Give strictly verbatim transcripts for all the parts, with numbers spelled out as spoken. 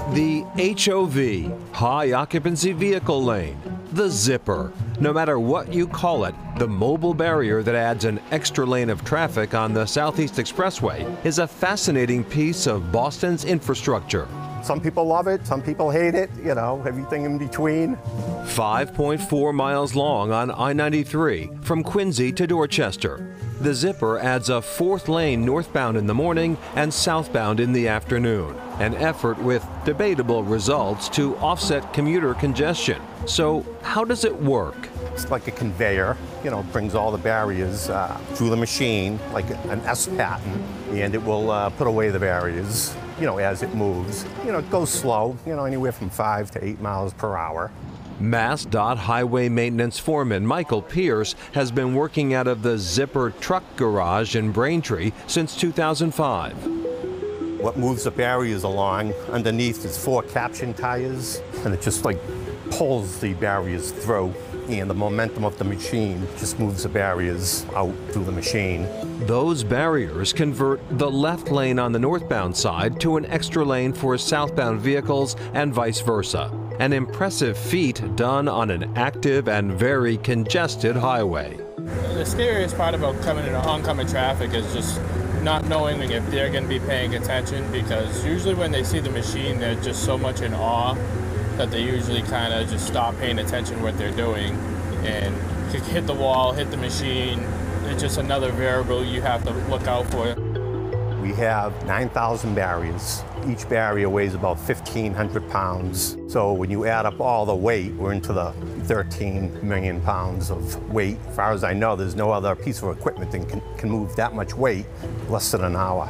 The H O V, High Occupancy Vehicle Lane, the Zipper. No matter what you call it, the mobile barrier that adds an extra lane of traffic on the Southeast Expressway is a fascinating piece of Boston's infrastructure. Some people love it, some people hate it, you know, everything in between. five point four miles long on I ninety-three from Quincy to Dorchester. The Zipper adds a fourth lane northbound in the morning and southbound in the afternoon, an effort with debatable results to offset commuter congestion. So how does it work? It's like a conveyor, you know, brings all the barriers uh, through the machine, like an S pattern, and it will uh, put away the barriers, you know, as it moves. You know, it goes slow, you know, anywhere from five to eight miles per hour. Mass Dot Highway Maintenance Foreman Michael Pierce has been working out of the Zipper Truck Garage in Braintree since two thousand five. What moves the barriers along underneath is four caption tires, and it just like pulls the barriers through, and the momentum of the machine just moves the barriers out through the machine. Those barriers convert the left lane on the northbound side to an extra lane for southbound vehicles and vice versa. An impressive feat done on an active and very congested highway. The scariest part about coming into oncoming traffic is just not knowing if they're going to be paying attention, because usually when they see the machine, they're just so much in awe that they usually kind of just stop paying attention to what they're doing and hit the wall, hit the machine. It's just another variable you have to look out for. We have nine thousand barriers. Each barrier weighs about fifteen hundred pounds. So when you add up all the weight, we're into the thirteen million pounds of weight. As far as I know, there's no other piece of equipment that can, can move that much weight less than an hour.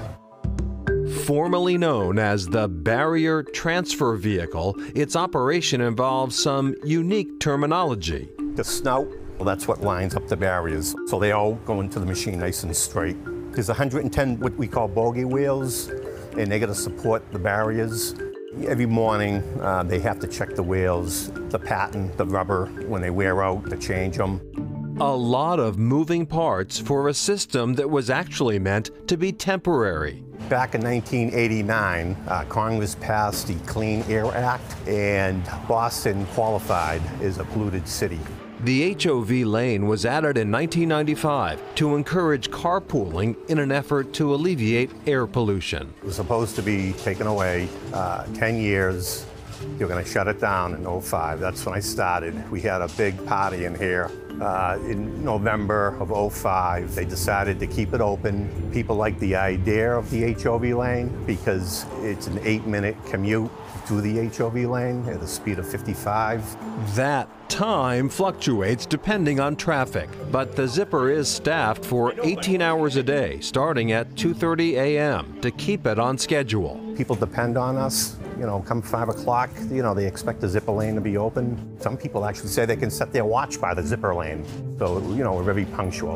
Formerly known as the Barrier Transfer Vehicle, its operation involves some unique terminology. The snout, well, that's what lines up the barriers. So they all go into the machine nice and straight. There's one hundred ten what we call bogey wheels, and they got to support the barriers. Every morning, uh, they have to check the wheels, the pattern, the rubber, when they wear out, to change them. A lot of moving parts for a system that was actually meant to be temporary. Back in nineteen eighty-nine, uh, Congress passed the Clean Air Act, and Boston qualified as a polluted city. The H O V lane was added in nineteen ninety-five to encourage carpooling in an effort to alleviate air pollution. It was supposed to be taken away uh, ten years. They were going to shut it down in oh five. That's when I started. We had a big party in here. Uh, in November of oh five, they decided to keep it open. People like the idea of the H O V lane because it's an eight-minute commute through the H O V lane at a speed of fifty-five. That time fluctuates depending on traffic, but the Zipper is staffed for eighteen hours a day, starting at two thirty a m to keep it on schedule. People depend on us. You know, come five o'clock, you know, they expect the Zipper lane to be open. Some people actually say they can set their watch by the Zipper lane. So, you know, we're very punctual.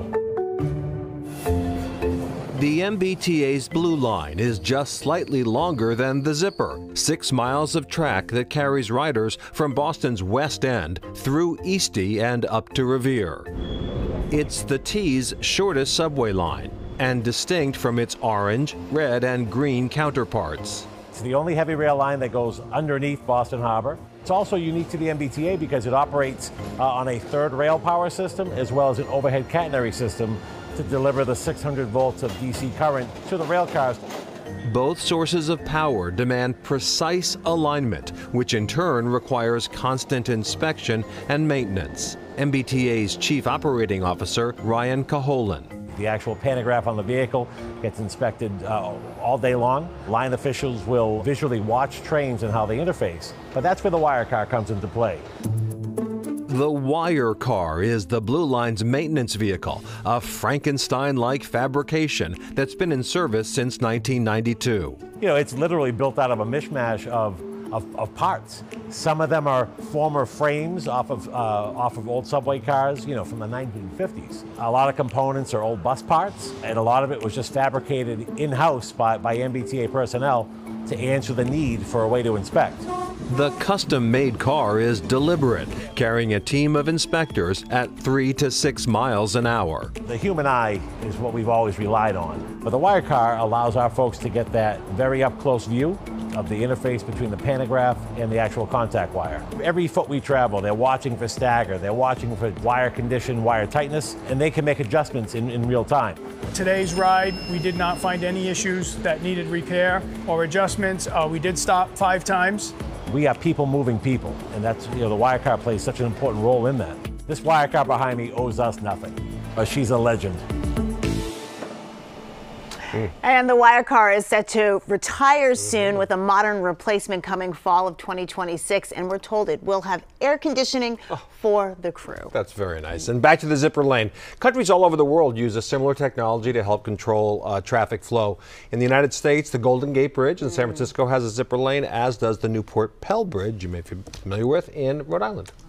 The M B T A's Blue Line is just slightly longer than the Zipper, six miles of track that carries riders from Boston's West End through Eastie and up to Revere. It's the T's shortest subway line and distinct from its orange, red, and green counterparts. It's the only heavy rail line that goes underneath Boston Harbor. It's also unique to the M B T A because it operates uh, on a third rail power system as well as an overhead catenary system to deliver the six hundred volts of D C current to the rail cars. Both sources of power demand precise alignment, which in turn requires constant inspection and maintenance. M B T A's Chief Operating Officer, Ryan Caholen. The actual pantograph on the vehicle gets inspected uh, all day long. Line officials will visually watch trains and how they interface, but that's where the wire car comes into play. The wire car is the Blue Line's maintenance vehicle, a Frankenstein-like fabrication that's been in service since nineteen ninety-two. You know, it's literally built out of a mishmash of Of, of parts. Some of them are former frames off of, uh, off of old subway cars, you know, from the nineteen fifties. A lot of components are old bus parts, and a lot of it was just fabricated in-house by, by M B T A personnel to answer the need for a way to inspect. The custom-made car is deliberate, carrying a team of inspectors at three to six miles an hour. The human eye is what we've always relied on, but the wire car allows our folks to get that very up-close view of the interface between the pantograph and the actual contact wire. Every foot we travel, they're watching for stagger, they're watching for wire condition, wire tightness, and they can make adjustments in, in real time. Today's ride, we did not find any issues that needed repair or adjustments. Uh, we did stop five times. We are people moving people, and that's, you know, the wire car plays such an important role in that. This wire car behind me owes us nothing. Uh, she's a legend. And the wire car is set to retire soon with a modern replacement coming fall of twenty twenty-six. And we're told it will have air conditioning for the crew. That's very nice. And back to the zipper lane. Countries all over the world use a similar technology to help control uh, traffic flow. In the United States, the Golden Gate Bridge in San Francisco has a zipper lane, as does the Newport Pell Bridge, you may be familiar with, in Rhode Island.